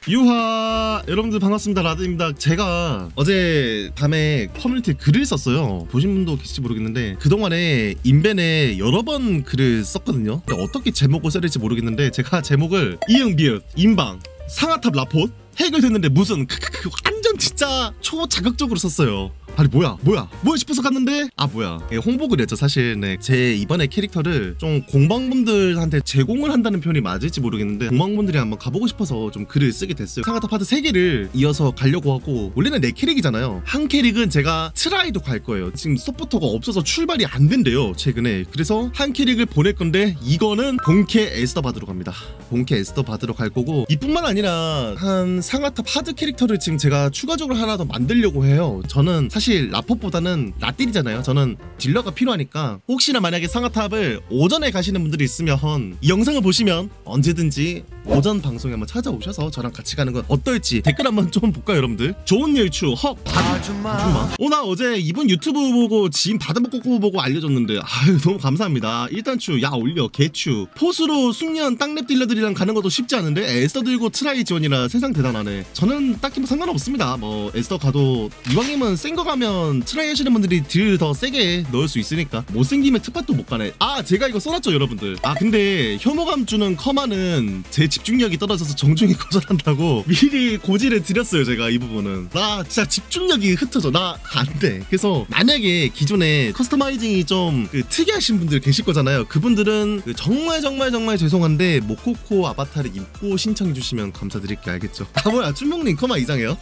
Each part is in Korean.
유하 여러분들 반갑습니다. 라드입니다. 제가 어제 밤에 커뮤니티에 글을 썼어요. 보신 분도 계실지 모르겠는데 그동안에 인벤에 여러 번 글을 썼거든요. 어떻게 제목을 써야 될지 모르겠는데 제가 제목을 이응비읍 인방 상아탑 라폿 해결됐는데 무슨 완전 진짜 초자극적으로 썼어요. 아니 뭐야 싶어서 갔는데 뭐야 홍보글이었죠 사실. 네, 제 이번에 캐릭터를 좀 공방분들한테 제공을 한다는 표현이 맞을지 모르겠는데 공방분들이 한번 가보고 싶어서 좀 글을 쓰게 됐어요. 상아탑 파트 3개를 이어서 가려고 하고 원래는 4캐릭이잖아요. 한 캐릭은 제가 트라이도 갈 거예요. 지금 서포터가 없어서 출발이 안 된대요 최근에. 그래서 한 캐릭을 보낼 건데 이거는 본캐 에스더 받으러 갑니다. 본캐 에스더 받으러 갈 거고 이뿐만 아니라 한 상아탑 하드 캐릭터를 지금 제가 추가적으로 하나 더 만들려고 해요. 저는 사실 라폿보다는 라딜이잖아요. 저는 딜러가 필요하니까 혹시나 만약에 상아탑을 오전에 가시는 분들이 있으면 이 영상을 보시면 언제든지 오전 방송에 한번 찾아오셔서 저랑 같이 가는 건 어떨지 댓글 한번 좀 볼까요 여러분들. 좋은 일추 아줌마. 나 어제 이번 유튜브 보고 지인 받은 거 보고 알려줬는데 아유 너무 감사합니다. 일단 추 야 올려 개추 포수로 숙련 땅랩 딜러들이랑 가는 것도 쉽지 않은데 에스더 들고 트라이 지원이라 세상 대단하네. 저는 딱히 뭐 상관없습니다. 뭐 에스더 가도 이왕이면 센 거 가면 트라이 하시는 분들이 딜 더 세게 넣을 수 있으니까 못생기면 특팟도 못 가네. 제가 이거 써놨죠 여러분들. 근데 혐오감 주는 커마는 제 집중력이 떨어져서 정중히 거절한다고 미리 고지를 드렸어요. 제가 이 부분은 나 진짜 집중력이 흩어져. 나 안돼. 그래서 만약에 기존에 커스터마이징이 좀 특이하신 분들 계실 거잖아요. 그분들은 정말 죄송한데 모코코 아바타를 입고 신청해 주시면 감사드릴게요. 알겠죠? 뭐야 춘목님 커마 이상해요?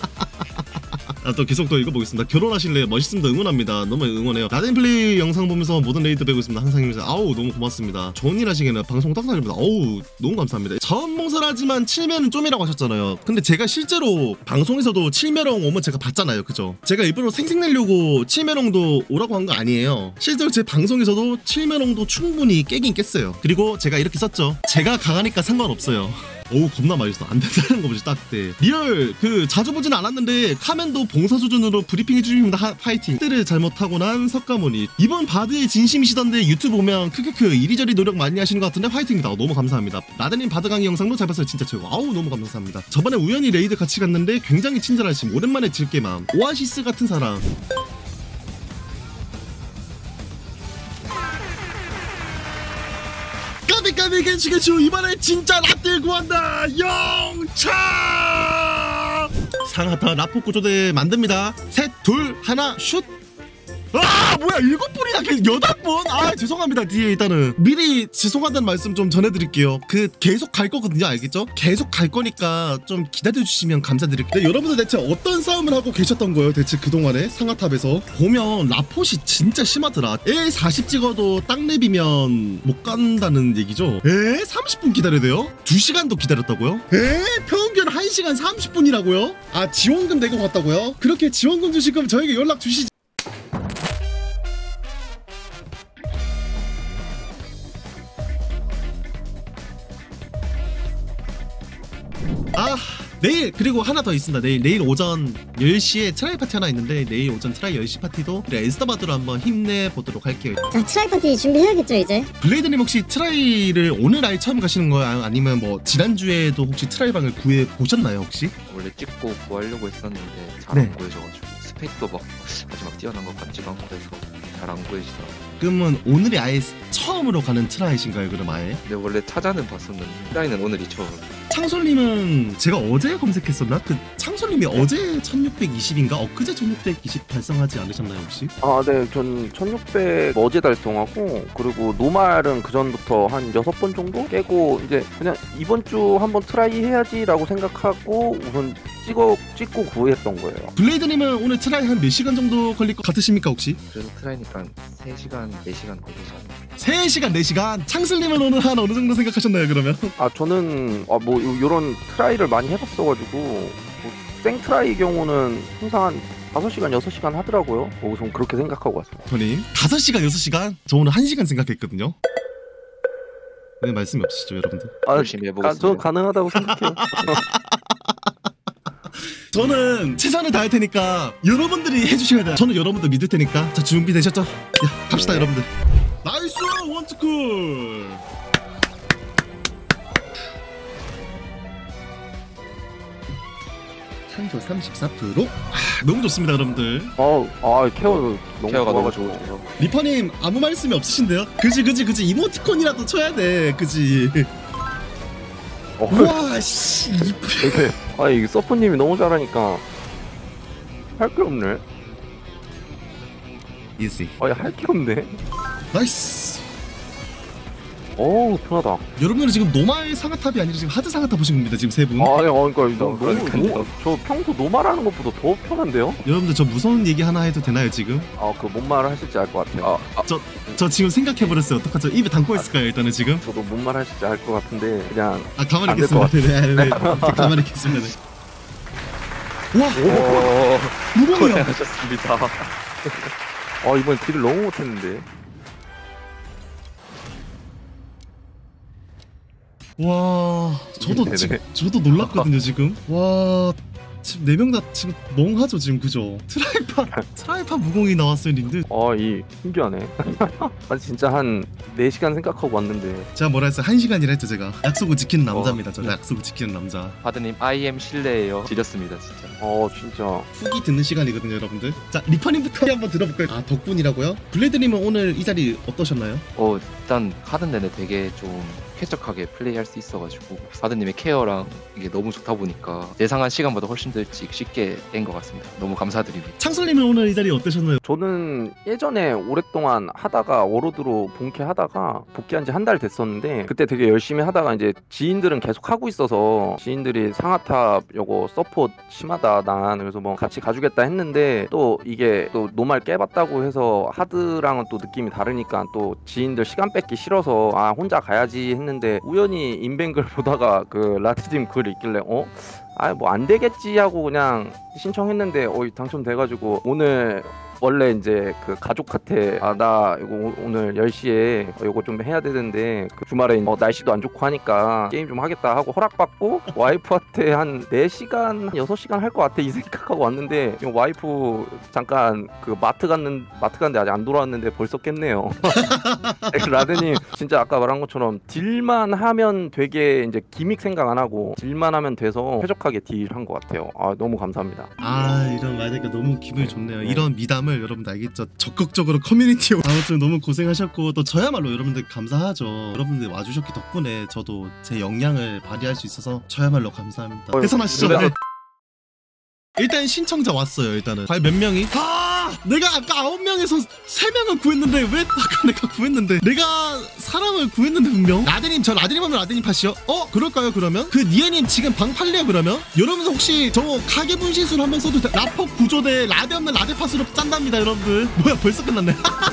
또 계속 또 읽어보겠습니다. 결혼하실래요? 멋있습니다. 응원합니다. 너무 응원해요. 라덴플레이 영상 보면서 모든 레이드 배우고 있습니다. 항상 힘내세요. 너무 고맙습니다. 좋은 일 하시겠네요. 방송 딱 살립니다. 너무 감사합니다. 자원봉사라지만 7매는 좀이라고 하셨잖아요. 근데 제가 실제로 방송에서도 7매령 오면 제가 봤잖아요. 그죠? 제가 일부러 생색내려고 7매령도 오라고 한 거 아니에요. 실제로 제 방송에서도 7매령도 충분히 깨긴 깼어요. 그리고 제가 이렇게 썼죠. 제가 강하니까 상관없어요. 겁나 맛있어. 안 된다는 거 보지 딱 때. 리얼 자주 보진 않았는데 카멘도 봉사 수준으로 브리핑 해주십니다. 파이팅. 뜻을 잘못하고 난 석가모니. 이번 바드의 진심이시던데 유튜브 보면 크크크 이리저리 노력 많이 하시는 것 같은데 파이팅입니다. 너무 감사합니다. 라드님 바드 강의 영상도 잘 봤어요. 진짜 최고. 너무 감사합니다. 저번에 우연히 레이드 같이 갔는데 굉장히 친절하심. 오랜만에 질게맘. 오아시스 같은 사람. 까비 괜찮겠죠. 이번에 진짜 라떼 구한다. 영차 상하타 라포 구조대 만듭니다. 셋 둘 하나 슛. 뭐야 7분이나 8분? 죄송합니다. 뒤에 일단은 미리 죄송하다는 말씀 좀 전해드릴게요. 계속 갈 거거든요. 알겠죠? 계속 갈 거니까 좀 기다려주시면 감사드릴게요. 여러분들 대체 어떤 싸움을 하고 계셨던 거예요? 대체 그동안에 상하탑에서 보면 라폿이 진짜 심하더라. 40 찍어도 땅랩이면 못 간다는 얘기죠. 30분 기다려야 돼요? 2시간도 기다렸다고요? 평균 1시간 30분이라고요? 지원금 내고 갔다고요? 그렇게 지원금 주실 거면 저에게 연락 주시지. 내일 그리고 하나 더 있습니다. 내일 오전 10시에 트라이 파티 하나 있는데 내일 오전 트라이 10시 파티도 에스더 바드로 한번 힘내보도록 할게요. 자, 트라이 파티 준비해야겠죠 이제? 블레이드님 혹시 트라이를 오늘 아예 처음 가시는 거예요? 아니면 뭐 지난주에도 혹시 트라이 방을 구해보셨나요 혹시? 원래 찍고 구하려고 했었는데 잘 안 구해져가지고 스펙도 마지막 뛰어난 것 같지도 않고 해서 잘 안 구해지더라고요. 그러면 오늘이 아예 처음으로 가는 트라이신가요 그럼 아예? 근데 원래 찾아는 봤었는데 트라이는 오늘이 처음. 창솔님은 제가 어제 검색했었나? 창솔님이 어제 1620인가? 엊그제 1620 달성하지 않으셨나요 혹시? 네, 전 1600 어제 달성하고 그리고 노말은 그 전부터 한 6번 정도 깨고 이제 그냥 이번 주 한번 트라이 해야지라고 생각하고 우선 찍고 구했던 거예요. 블레이드님은 오늘 트라이 한 몇 시간 정도 걸릴 것 같으십니까 혹시? 그래도 트라이니까 3시간, 4시간 걸리지 않나요? 3시간, 4시간? 창슬님은 오늘 한 어느 정도 생각하셨나요 그러면? 저는 뭐 요런 트라이를 많이 해봤어가지고 뭐 생트라이 경우는 항상 한 5시간, 6시간 하더라고요. 우선 그렇게 생각하고 왔어요. 저님 5시간, 6시간? 저 오늘 1시간 생각했거든요. 왜 말씀이 없으시죠 여러분들? 열심히 해보겠습니다. 저는 가능하다고 생각해요. 저는 최선을 다할 테니까 여러분들이 해주셔야 돼요. 저는 여러분들 믿을 테니까. 자 준비되셨죠? 야 갑시다 여러분들. 나이스 원투쿨. 탄조 34%. 너무 좋습니다 여러분들. 케어 너무 케어가 너무 좋아가지고. 좋은데요. 리퍼님 아무 말씀이 없으신데요? 그지 이모티콘이라도 쳐야 돼. 그지. 와 씨. 이게 이게 서프님이 너무 잘하니까 할 게 없네. 이지. 할 게 없네. 나이스. 편하다. 여러분들은 지금 노말 상하탑이 아니라 지금 하드 상하탑 보신 겁니다. 지금 세 분. 그러니까 저 평소 노말하는 것보다 더 편한데요? 여러분들 저 무서운 얘기 하나 해도 되나요 지금? 그 뭔 말을 하실지 알 것 같아요. 저 지금 생각해버렸어요. 어떡하죠? 입에 담고 있을까요 일단은 지금? 저도 뭔 말 하실지 알 것 같은데 그냥 가만히 안될것 있겠습니다. 네. 가만히 있겠습니다. 네. 와 무공이야. 하셨습니다. 이번 딜을 너무 못했는데. 와 저도 놀랐거든요 지금. 와 지금 4명 다 지금 멍하죠 지금 그죠? 트라이파 무공이 나왔어요 님들. 이 신기하네. 진짜 한 4시간 생각하고 왔는데. 제가 뭐라 했어요? 1시간이라 했죠 제가. 약속을 지키는 남자입니다. 저 약속을 지키는 남자. 하드님 I am 실례예요. 지렸습니다 진짜. 진짜. 후기 듣는 시간이거든요 여러분들. 자 리퍼님부터 한번 들어볼까요? 덕분이라고요? 블레드님은 오늘 이 자리 어떠셨나요? 일단 하드 내내 되게 좀 쾌적하게 플레이할 수 있어가지고 하드님의 케어랑 이게 너무 좋다 보니까 예상한 시간보다 훨씬 더 일찍 쉽게 깬 것 같습니다. 너무 감사드립니다. 창설님은 오늘 이 자리 어떠셨나요? 저는 예전에 오랫동안 하다가 워로드로 본캐하다가 복귀한 지 한 달 됐었는데 그때 되게 열심히 하다가 이제 지인들은 계속 하고 있어서 지인들이 상하탑 요거 서포트 심하다 난 그래서 뭐 같이 가주겠다 했는데 또 이게 또 노말 깨봤다고 해서 하드랑은 또 느낌이 다르니까 또 지인들 시간 뺏기 싫어서 혼자 가야지 했는데 우연히 인벤글 보다가 그 라트짐 글 있길래 뭐 안 되겠지 하고 그냥 신청했는데 당첨돼가지고 오늘 원래 이제 그 가족한테 나 이거 오늘 10시에 이거 좀 해야 되는데 그 주말에 날씨도 안 좋고 하니까 게임 좀 하겠다 하고 허락받고 와이프한테 한 4시간, 6시간 할 것 같아 이 생각하고 왔는데 지금 와이프 잠깐 그 마트 갔는데 아직 안 돌아왔는데 벌써 깼네요. 라드님 진짜 아까 말한 것처럼 딜만 하면 되게 이제 기믹 생각 안 하고 딜만 하면 돼서 쾌적하게 딜한 것 같아요. 너무 감사합니다. 이런 말 하니까 너무 기분이 좋네요. 이런 미담을 여러분들 알겠죠? 적극적으로 커뮤니티에 아무튼 너무 고생하셨고 또 저야말로 여러분들 감사하죠. 여러분들 와주셨기 덕분에 저도 제 역량을 발휘할 수 있어서 저야말로 감사합니다. 해산하시죠. 네. 일단 신청자 왔어요. 일단은 과연 몇 명이? 내가 아까 9명에서 3명을 구했는데 왜 아까 내가 구했는데 내가 사람을 구했는데 분명 라데님 저 라데님 하면 라데님 팟이요? 그럴까요 그러면? 그 니에님 지금 방 팔래요 그러면? 여러분들 혹시 저 가게 분신술 한번 써도 라퍼 구조대 라데 없는 라데 팟으로 짠답니다 여러분들. 뭐야 벌써 끝났네.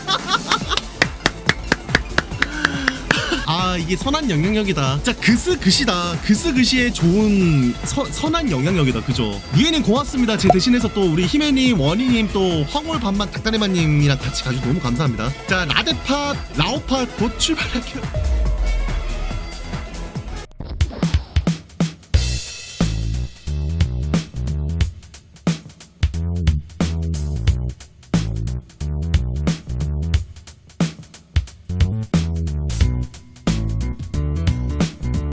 이게 선한 영향력이다. 진짜 그스그시다. 그스그시의 좋은 선한 영향력이다. 그죠? 니에님 고맙습니다. 제 대신해서 또 우리 히메님, 원희님, 또 황홀 반반 닭다리마님이랑 같이 가지고 너무 감사합니다. 자 라데팟, 라오팟 곧 출발할게요.